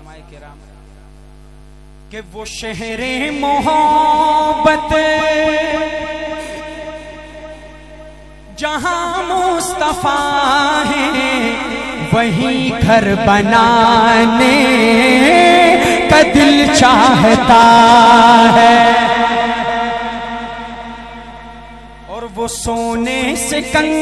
علماء کرام کہ وہ شہر محبت جہاں مصطفیٰ ہے وہی گھر بنانے کا دل چاہتا ہے، اور وہ سونے سے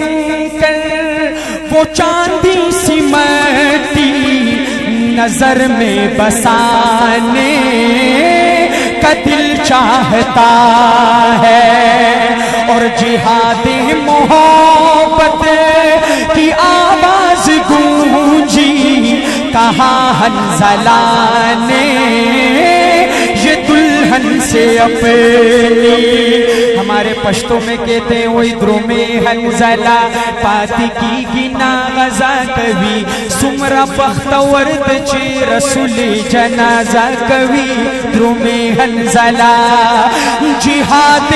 کنکر وہ چاندی سی مٹی نظر میں بسانے کا دل چاہتا ہے، اور جہاد محبت کی آواز گونجی کہاں حنظلہ نے یہ دلہن سے اپنی، ہمارے پشتوں میں کہتے ہیں وہ ادھروں میں حنظلہ پاتی کی گنا غزہ کبھی سمرا بختورد چی رسول جنازہ کبھی ادھروں میں حنظلہ، جہاد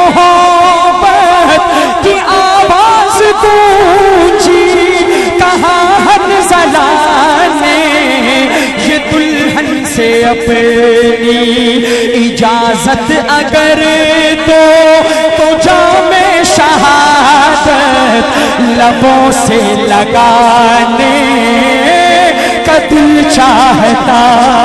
محبت کی آواز گونجی کہاں حنظلہ نے یہ دلہن سے اپنی اجازت اگر تو جام شہادت لبوں سے لگانے کا دل چاہتا،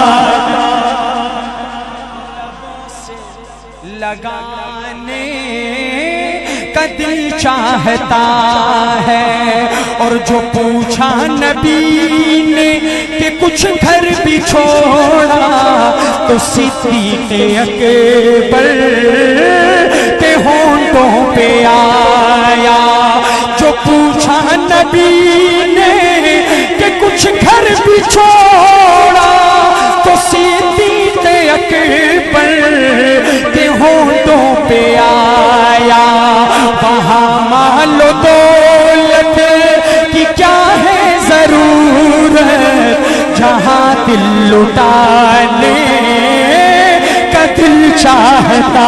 لبوں سے لگانے کا دل چاہتا ہے، اور جو پوچھا نبی نے کہ کچھ گھر بھی چھوڑا تو صدیق اکبر کے ہونٹوں پہ آیا، جو پوچھا نبی نے کہ کچھ گھر بھی چھوڑا تو صدیق اکبر کے ہونٹوں پہ آیا، وہاں مال و دولت کی کیا ہے ضرورت جہاں دل لٹانے کا دل چاہتا،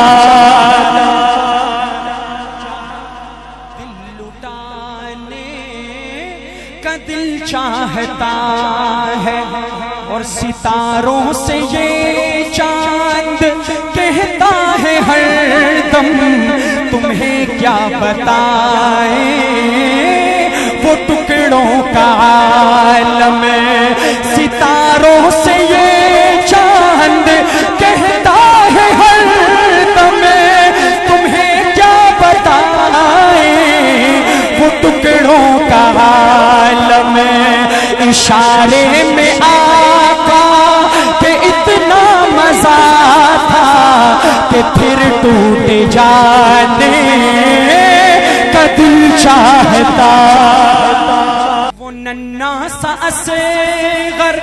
دل لٹانے کا دل چاہتا ہے، اور ستاروں سے یہ چاند کہتا ہے ہر دم تمہیں کیا بتائیں وہ ٹکڑوں کا عالم، ستاروں سے یہ چاند کہتا ہے ہر دم تمہیں کیا بتائیں وہ ٹکڑوں کا عالم، اشارے میں آقا کہ اتنا مزہ تھا کہ پھر ٹوٹ جانے کا دل چاہتا، وہ ننھا سا اصغر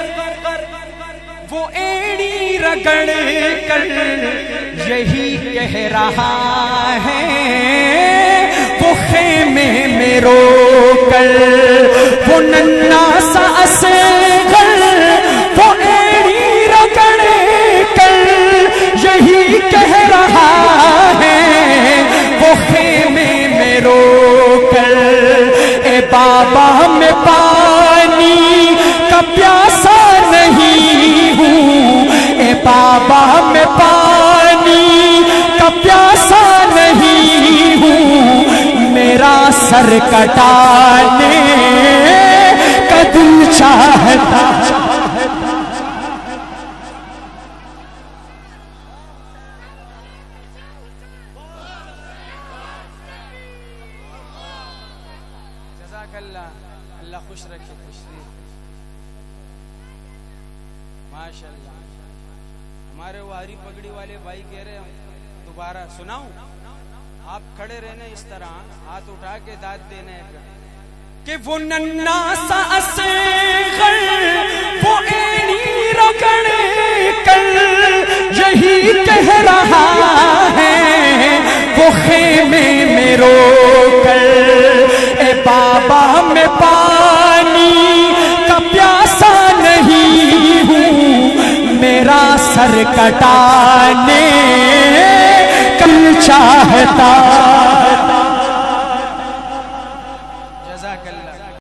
وہ ایڑی رگڑ کر یہی کہہ رہا ہے، وہ خیمے میں رو کر، وہ ننھا سا اصغر وہ ایڑی رگڑ کر یہی کہہ رہا ہے، وہ خیمے میں رو کر، اے بابا میں پانی کا پیاسا نہیں ہوں، اے بابا میں پانی کا پیاسا نہیں ہوں، میرا سر کٹانے کا دل چاہتا، اللہ خوش رکھے، خوش رکھے، ماشاءاللہ۔ ہمارے وہ ہری پگڑی والے بھائی کہہ رہے ہیں دوبارہ سناؤں، آپ کھڑے رہنے اس طرح ہاتھ اٹھا کے داد دینے کہ وہ ننھا سا اصغر وہ ایڑی رگڑ کر یہی کہہ رہا ہے، وہ خیمے میں رو کر، اے بابا میں پانی کا پیاسا نہیں ہوں، میرا سر کٹانے کا چاہتا،